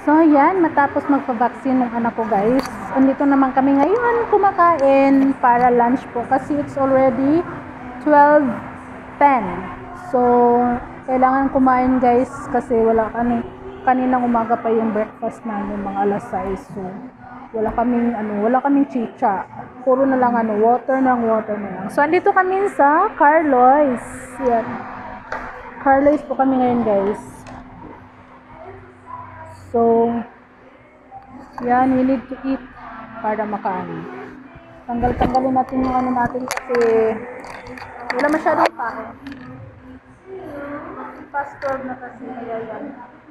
So, yan. Matapos magpa-vaccine ng anak ko, guys. Andito naman kami ngayon kumakain para lunch po. Kasi it's already 12:10. So, kailangan kumain, guys. Kasi wala kaninang umaga pa yung breakfast namin, mga alas 6. So, wala kaming chicha. Puro na lang water na lang. So, andito kami sa Carlo's. Yan. Carlo's po kami ngayon, guys. So, yan, we need to eat para makain. Tanggalin natin yung natin kasi wala masyadong tao. Past 12 na kasi, kaya yan.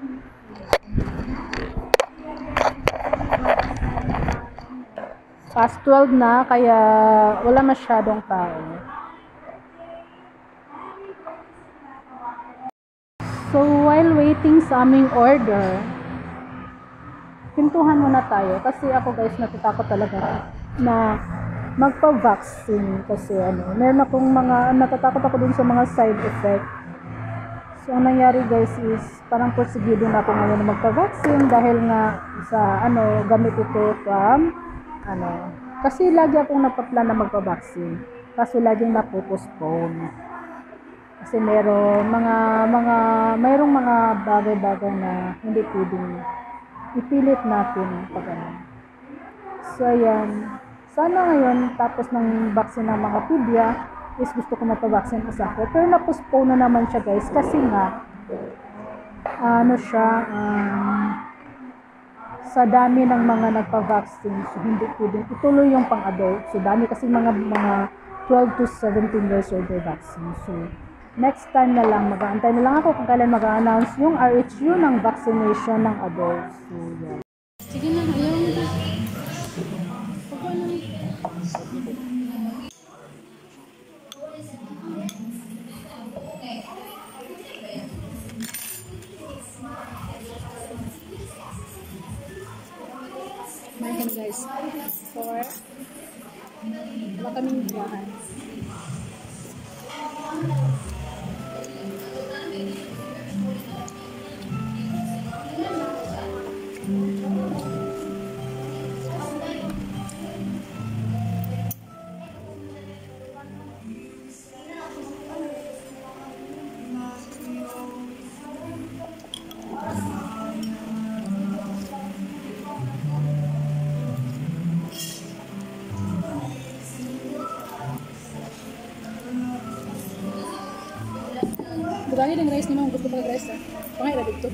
Past 12 na, kaya wala masyadong tao. So, while waiting sa aming order, pintuhan muna tayo. Kasi ako, guys, natatakot talaga na magpa-vaccine. Kasi meron akong natatakot ako dun sa mga side effect. So, ang nangyari, guys, is parang porsigido na ako ngayon na magpa-vaccine dahil nga sa gamit ito from kasi lagi akong napaplan na magpa-vaccine. Kaso laging napopostpone. Kasi mayroong mga bagay-bagay na hindi pwedeng ipilit natin pag So, ayan. Sana ngayon, tapos ng vaccine ng mga pibya, is gusto ko mapavaccine kasi ako. Pero na-postpone na naman siya, guys. Kasi nga, sa dami ng mga nagpa-vaccine, so hindi pwedeng ituloy yung pang-adult. So, dami kasi mga 12 to 17 years old vaccine. So, next time na lang, mag-aantay na lang ako kung kailan mag-announce yung RHU ng vaccination ng adults. So, yeah. Sige na, ayaw mo na. Mayan guys. Wala kaming bahan. Bugani ng rice ni mo, gusto mag-rice ha. Pangay na dito.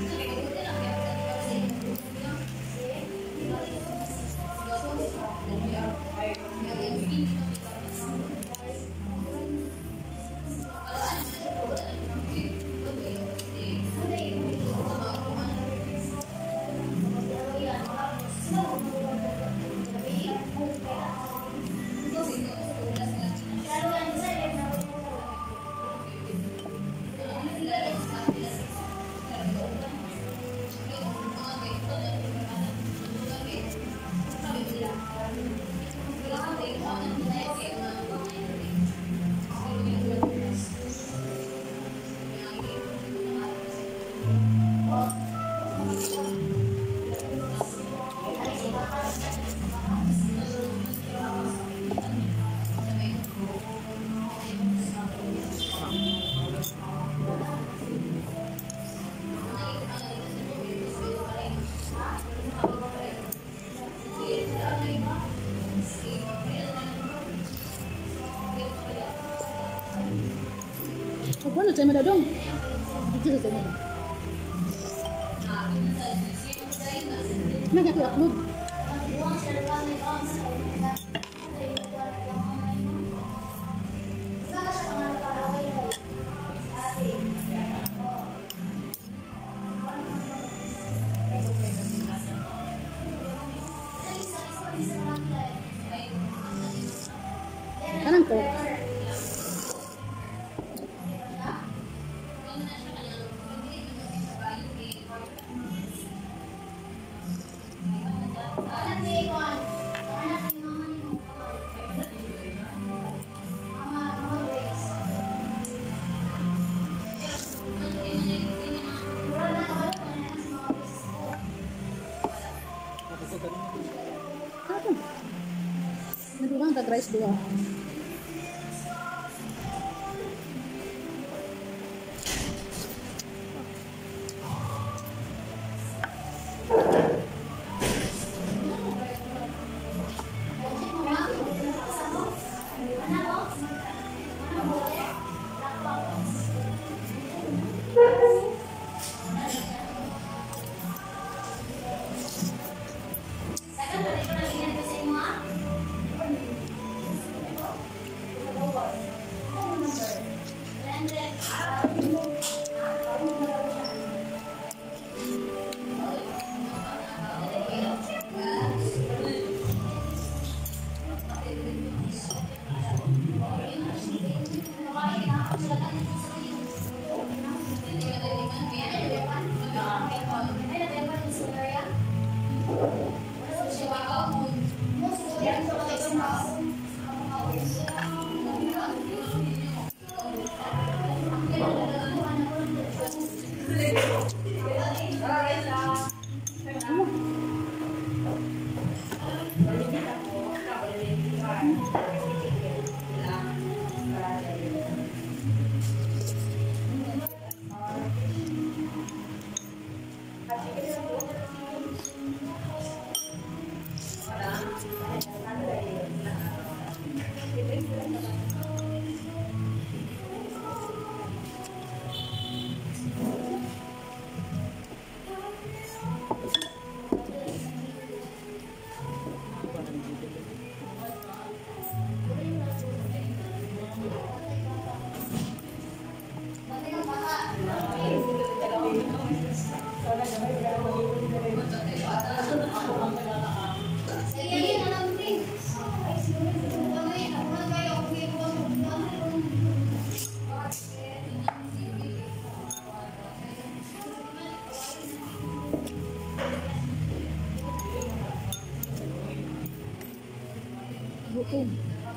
Ano tayo mo dong? Dito sa tayo mo. Nag-upload. Kanan ko. kag rice duha. Gutom.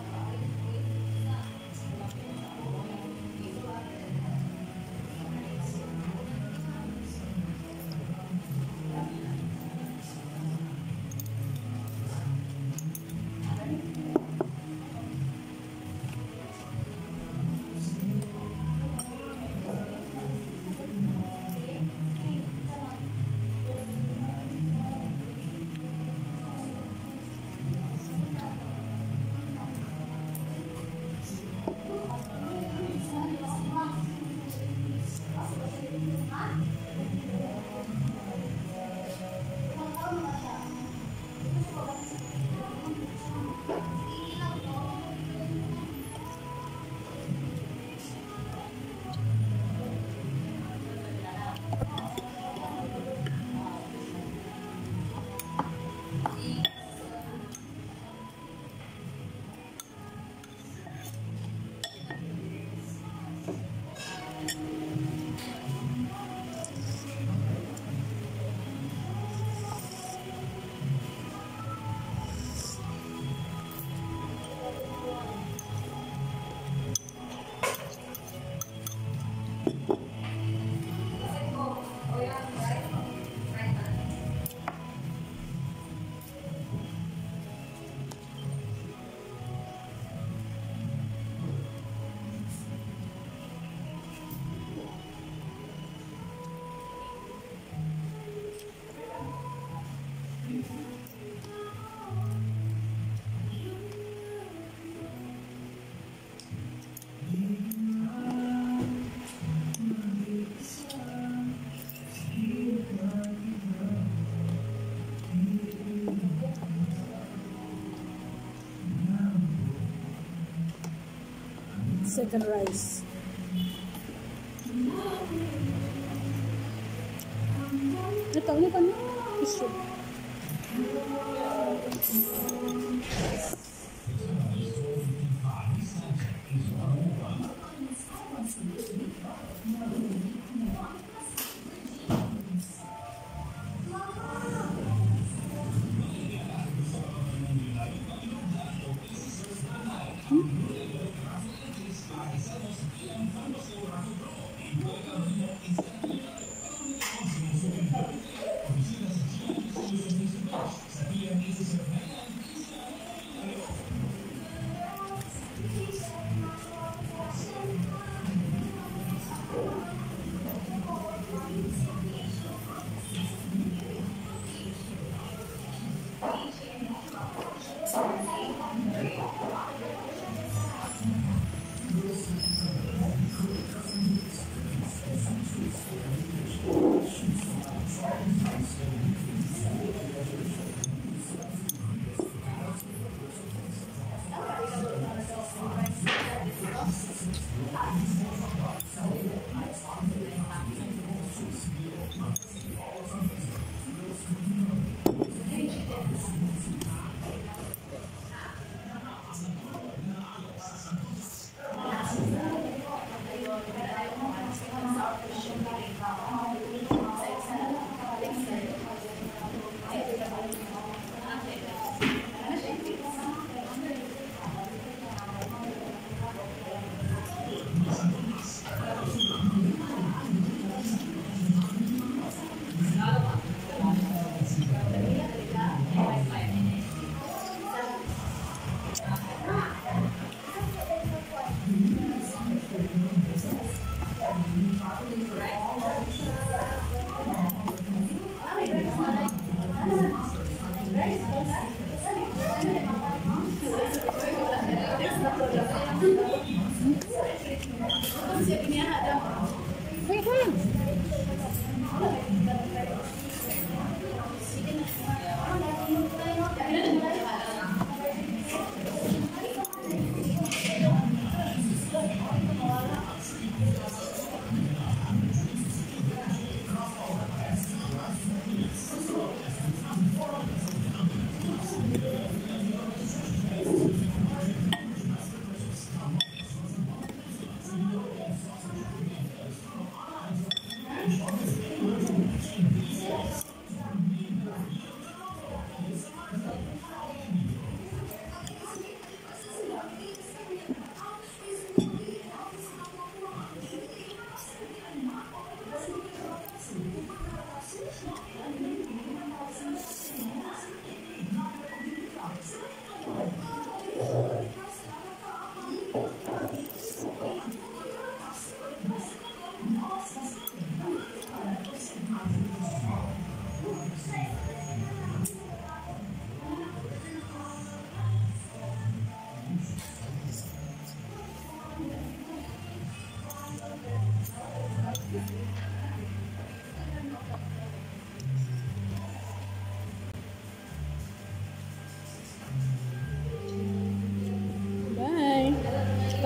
Second rice. Ito, ini kan isu.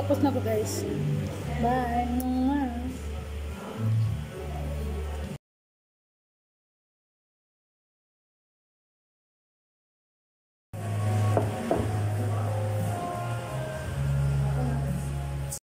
Tapos na po guys. Bye!